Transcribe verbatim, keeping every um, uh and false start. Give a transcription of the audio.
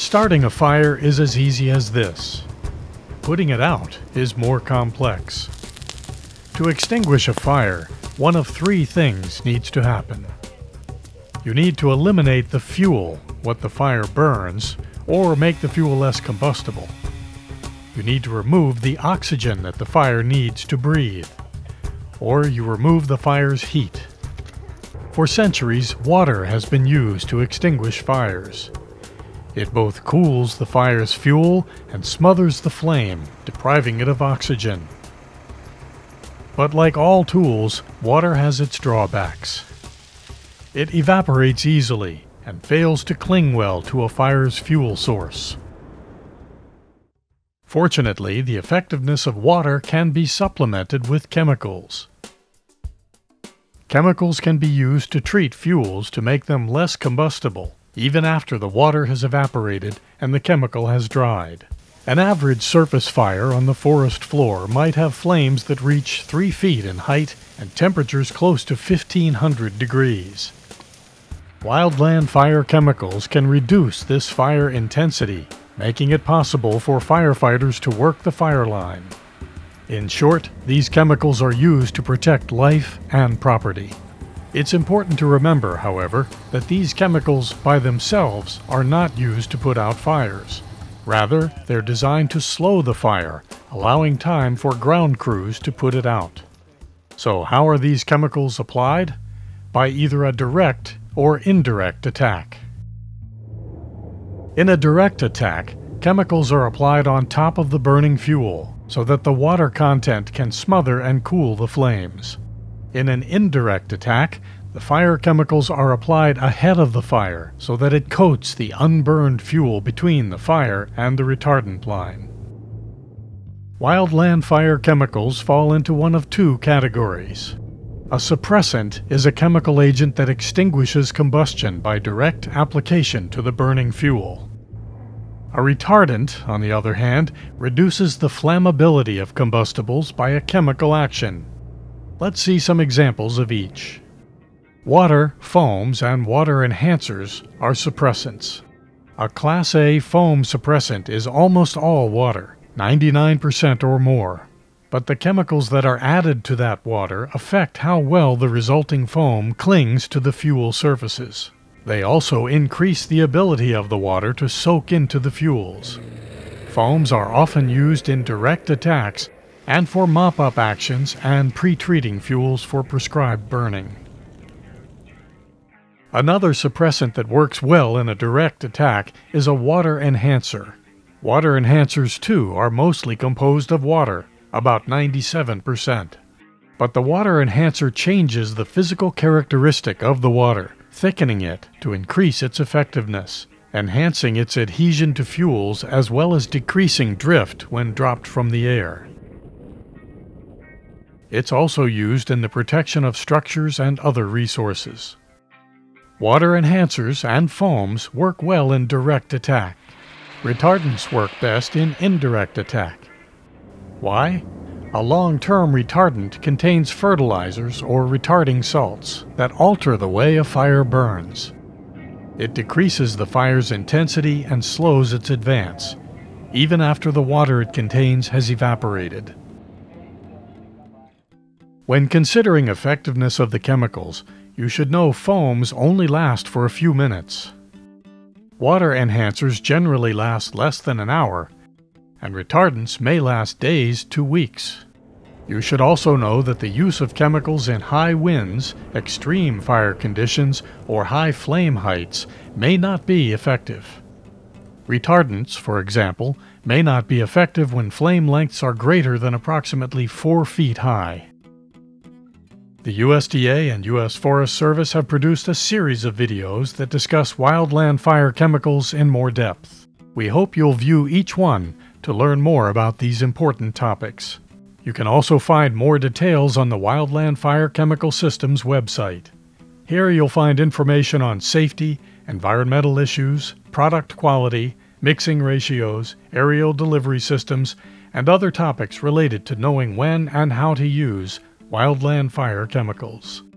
Starting a fire is as easy as this. Putting it out is more complex. To extinguish a fire, one of three things needs to happen. You need to eliminate the fuel, what the fire burns, or make the fuel less combustible. You need to remove the oxygen that the fire needs to breathe, or you remove the fire's heat. For centuries, water has been used to extinguish fires. It both cools the fire's fuel and smothers the flame, depriving it of oxygen. But like all tools, water has its drawbacks. It evaporates easily and fails to cling well to a fire's fuel source. Fortunately, the effectiveness of water can be supplemented with chemicals. Chemicals can be used to treat fuels to make them less combustible, even after the water has evaporated and the chemical has dried. An average surface fire on the forest floor might have flames that reach three feet in height and temperatures close to fifteen hundred degrees. Wildland fire chemicals can reduce this fire intensity, making it possible for firefighters to work the fire line. In short, these chemicals are used to protect life and property. It's important to remember, however, that these chemicals by themselves are not used to put out fires. Rather, they're designed to slow the fire, allowing time for ground crews to put it out. So how are these chemicals applied? By either a direct or indirect attack. In a direct attack, chemicals are applied on top of the burning fuel, so that the water content can smother and cool the flames. In an indirect attack, the fire chemicals are applied ahead of the fire so that it coats the unburned fuel between the fire and the retardant line. Wildland fire chemicals fall into one of two categories. A suppressant is a chemical agent that extinguishes combustion by direct application to the burning fuel. A retardant, on the other hand, reduces the flammability of combustibles by a chemical action. Let's see some examples of each. Water, foams, and water enhancers are suppressants. A Class A foam suppressant is almost all water, ninety-nine percent or more. But the chemicals that are added to that water affect how well the resulting foam clings to the fuel surfaces. They also increase the ability of the water to soak into the fuels. Foams are often used in direct attacks and for mop-up actions and pre-treating fuels for prescribed burning. Another suppressant that works well in a direct attack is a water enhancer. Water enhancers, too, are mostly composed of water, about ninety-seven percent. But the water enhancer changes the physical characteristic of the water, thickening it to increase its effectiveness, enhancing its adhesion to fuels as well as decreasing drift when dropped from the air. It's also used in the protection of structures and other resources. Water enhancers and foams work well in direct attack. Retardants work best in indirect attack. Why? A long-term retardant contains fertilizers or retarding salts that alter the way a fire burns. It decreases the fire's intensity and slows its advance, even after the water it contains has evaporated. When considering effectiveness of the chemicals, you should know foams only last for a few minutes. Water enhancers generally last less than an hour, and retardants may last days to weeks. You should also know that the use of chemicals in high winds, extreme fire conditions, or high flame heights may not be effective. Retardants, for example, may not be effective when flame lengths are greater than approximately four feet high. The U S D A and U S Forest Service have produced a series of videos that discuss wildland fire chemicals in more depth. We hope you'll view each one to learn more about these important topics. You can also find more details on the Wildland Fire Chemical Systems website. Here you'll find information on safety, environmental issues, product quality, mixing ratios, aerial delivery systems, and other topics related to knowing when and how to use wildland fire chemicals.